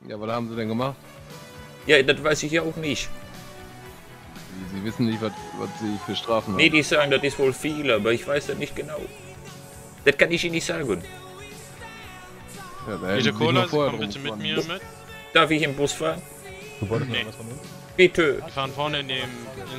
Ja, was haben sie denn gemacht? Ja, das weiß ich ja auch nicht. Sie wissen nicht, was sie für Strafen haben. Nee, die sagen, das ist wohl viel, aber ich weiß das nicht genau. Das kann ich Ihnen nicht sagen. Ja, da hätten Bitte sie sich Cola, mal Sie vorher kommen drum bitte mit kümmern mir müssen. mit. Darf ich im Bus fahren? Du wolltest Nee. noch was von uns? Bitte. Wir fahren vorne in dem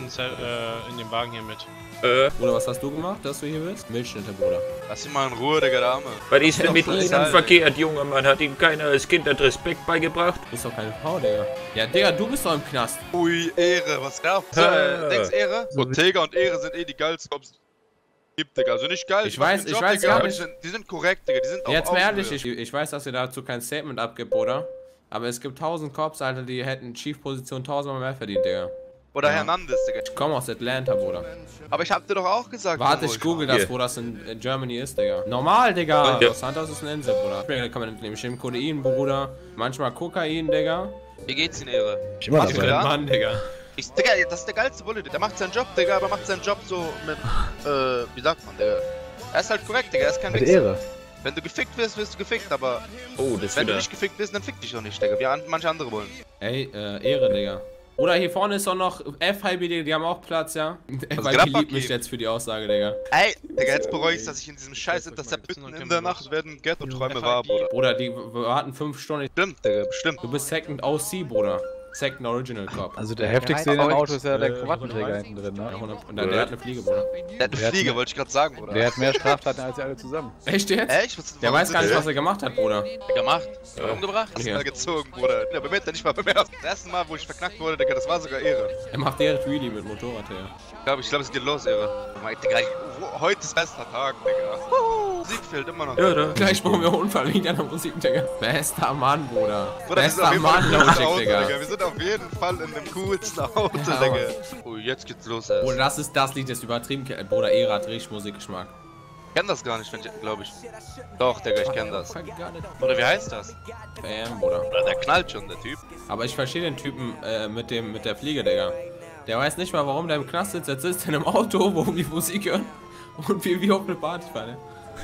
Wagen hier mit. Bruder, was hast du gemacht, dass du hier bist? Milchschnitte, Bruder. Lass ihn mal in Ruhe, Digga, der Arme. Was ist denn mit Doch, Ihnen ist halt- verkehrt, junger Mann? Hat Ihnen keiner als Kind das Respekt beigebracht? Du bist doch keine Frau, Digga. Ja, Digga, du bist doch im Knast. Ui, Ehre, was gab? So, denkst Ehre? Ortega und Ehre sind die geilsten Cops. Gibt, Digga, also nicht geil. Ich weiß die machen den gar Digga, aber nicht. Die sind korrekt, Digga, die sind Jetzt auf mal ehrlich, Augenhöhe. ich weiß, dass ihr dazu kein Statement abgibt, Bruder. Aber es gibt 1000 Cops, Alter, die hätten Chief-Position 1000 Mal mehr verdient, Digga. Oder Ja. Hernandez, Digga. Ich komme aus Atlanta, Bruder. Aber ich hab dir doch auch gesagt, Warte, wo ich google das, Hier. wo das in Germany ist, Digga. Normal, Digga. Ja. Los Santos ist eine Insel, Bruder. Da kann man nämlich im Kodein, Bruder. Manchmal Kokain, Digga. Wie geht's Ihnen, Ehre? Ich immer Hast du dabei. gelernt? Mann, Digga. Digga, das ist der geilste Bulle, der macht seinen Job, Digga, aber macht seinen Job so mit, wie sagt man, Digga? Er ist halt korrekt, Digga, er ist kein Mit Wichser. Ehre. Wenn du gefickt wirst, wirst du gefickt, aber Oh, das wenn du wieder. nicht gefickt wirst, dann fick dich doch nicht, Digga, wie manche andere wollen. Ey, Ehre, Digga. Oder hier vorne ist doch noch FIBD, die haben auch Platz, ja? Weil Grappa die liebt mich geben. jetzt für die Aussage, Digga. Ey, Digga, jetzt bereue ich, dass ich in diesem scheiß Intercept mitten in der Nacht werden Ghetto-Träume war, Bruder. Bruder, die warten 5 Stunden. Stimmt, Digga, bestimmt. Du bist Second OC, Bruder. Second Original Cop. Also der heftigste in dem aber- Auto ist ja der Krawattenträger hinten drin, Ja, ne? 100. Und dann, der hat eine Fliege, Bruder. Der hat eine Fliege, wollte ich gerade sagen, Bruder. Der hat mehr Straftaten als sie alle zusammen. Echt jetzt? Echt? Der weiß gar nicht, was er gemacht hat, Bruder. gemacht. Umgebracht? Hast du Ja. mal gezogen, Bruder. Ja, bei mir hat er nicht mal bemerkt. Das erste Mal, wo ich verknackt wurde, Digga, das war sogar Ehre. Er macht direkt Wheelie mit Motorrad her. Ich glaube, es geht los, Ehre. Digga, heute ist bester Tag, Digga. Musik fehlt immer noch. Ja, da. Gleich brauchen wir Unfall wegen deiner Musik, Digga. Bester Mann, Bruder. Bruder, wir sind auf Bester jeden Fall Mann, in einem Logic, Auto, Digga. Wir sind auf jeden Fall in dem coolsten Auto, Ja, Digga. Oh, jetzt geht's los, ey. Bruder, das Lied ist übertrieben. Bruder, Ehre hat richtig Musikgeschmack. Ich kenn das gar nicht, glaube ich. Doch, Digga, ich kenn das. Oder wie heißt das? Bam, Bruder. Oder der knallt schon, der Typ. Aber ich verstehe den Typen mit der Fliege, Digga. Der weiß nicht mal, warum der im Knast sitzt. Jetzt sitzt er in einem Auto, wo wir Musik hören und wie auf eine Party fahren.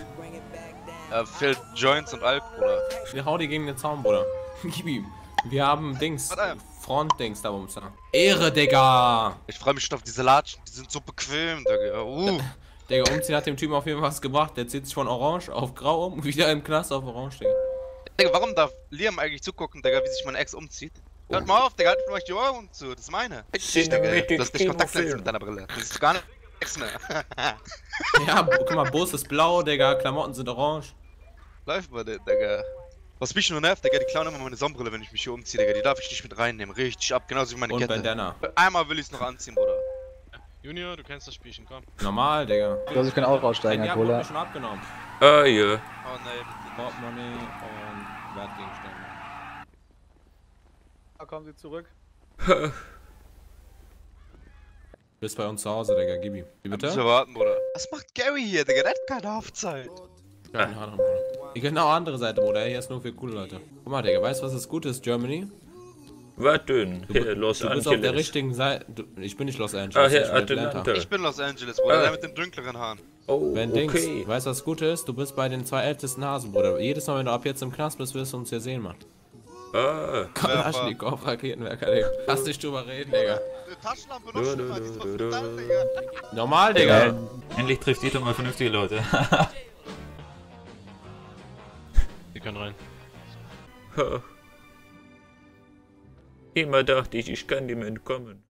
Fehlt Joints und Alk, Bruder. Wir hauen die gegen den Zaun, Bruder. Gib ihm. Wir haben Dings. Warte. Front-Dings da oben. Ehre, Digga. Ich freue mich schon auf diese Latschen, die sind so bequem, Digga. Digga, umziehen hat dem Typen auf jeden Fall was gebracht. Der zieht sich von orange auf grau um, wieder im Knast auf orange, Digga. Digga, warum darf Liam eigentlich zugucken, Digga, wie sich mein Ex umzieht? Hört mal auf, Digga, halt mir euch die Ohren zu, das ist meine. Ich dich, Digga, du hast nicht Kontaktlinsen mit deiner Brille. Das ist gar nichts mehr. Ja, guck mal, Bus ist blau, Digga, Klamotten sind orange. Läuft bei dir, Digga. Was mich nur nervt, Digga, die klauen immer meine Sonnenbrille, wenn ich mich hier umziehe, Digga. Die darf ich nicht mit reinnehmen. Richtig ab, genauso wie meine Und Kette. Bandana. Einmal will ich es noch anziehen, Bruder. Junior, du kennst das Spielchen, komm. Normal, Digga. Also ich kann auch aussteigen, Die Herr haben Cola. mir schon abgenommen. Ah, ja. Oh nein. Portemonnaie und Wertgegenstände. Da kommen Sie zurück. Bist bei uns zu Hause, Digga, gib ihm. Wie Bitte? bitte? warten, Bruder. Was macht Gary hier, Digga? Der hat keine Haftzeit. Keine Ahnung, Bruder. Die genau andere Seite, Bruder. Hier ist nur für coole Leute. Guck mal, Digga, weißt du, was das Gute ist, Germany? Was denn? Hier, Los Du bist auf der Angeles. richtigen Seite. Ich bin nicht Los Ah, Angeles, hier, ich bin Atlanta. Ich bin Los Angeles, Bruder. Ah. Der mit den dunkleren Haaren. Oh, Wenn Dings, okay. weißt du, was das Gute ist? Du bist bei den 2 ältesten Hasen, Bruder. Jedes Mal, wenn du ab jetzt im Knast bist, wirst du uns hier sehen, Mann. Ah. Kalaschnikow, Raketenwerker, Digga. Lass dich drüber reden, Digga. Taschenlampe noch schlimmer, die ist voll verdammt, Digga. Normal, Digga. Endlich trifft ihr doch mal vernünftige Leute. Wir können rein. Ha. Immer dachte ich kann dem entkommen.